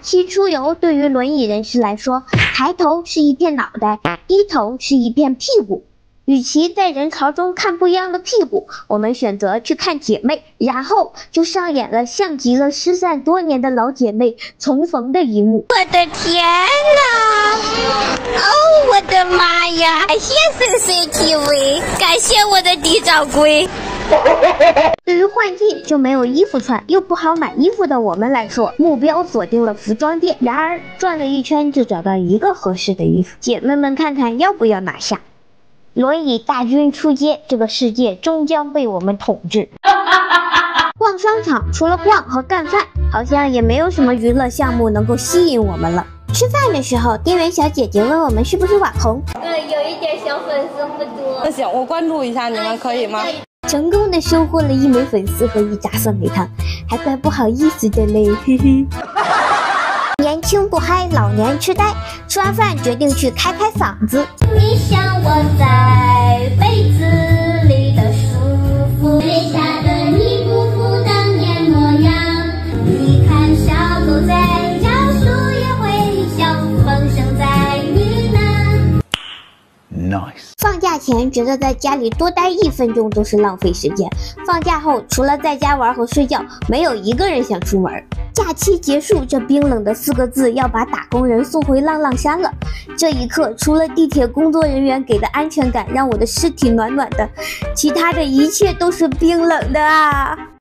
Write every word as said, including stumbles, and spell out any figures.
期出游对于轮椅人士来说，抬头是一片脑袋，低头是一片屁股。与其在人潮中看不一样的屁股，我们选择去看姐妹，然后就上演了像极了失散多年的老姐妹重逢的一幕。 我的天哪！哦，我的妈呀！感谢 C C T V， 感谢我的地掌柜。 对于换季就没有衣服穿又不好买衣服的我们来说，目标锁定了服装店。然而转了一圈就找到一个合适的衣服，姐妹们看看要不要拿下。轮椅大军出街，这个世界终将被我们统治。逛商场除了逛和干饭，好像也没有什么娱乐项目能够吸引我们了。吃饭的时候，店员小姐姐问我们是不是网红。 嗯，有一点小粉丝不多。 那行，我关注一下你们，可以吗？ 成功的收获了一枚粉丝和一扎酸梅汤，还怪不好意思的嘞，嘿嘿。年轻不嗨，老年痴呆。吃完饭决定去开开嗓子。 你像我在被子里的舒服，泪下的你不复当年模样。你看小狗在叫，树也会笑，风声在呢喃。 Nice。 放假前觉得在家里多待一分钟都是浪费时间，放假后除了在家玩和睡觉，没有一个人想出门。假期结束，这冰冷的四个字要把打工人送回浪浪山了。这一刻，除了地铁工作人员给的安全感让我的尸体暖暖的，其他的一切都是冰冷的啊！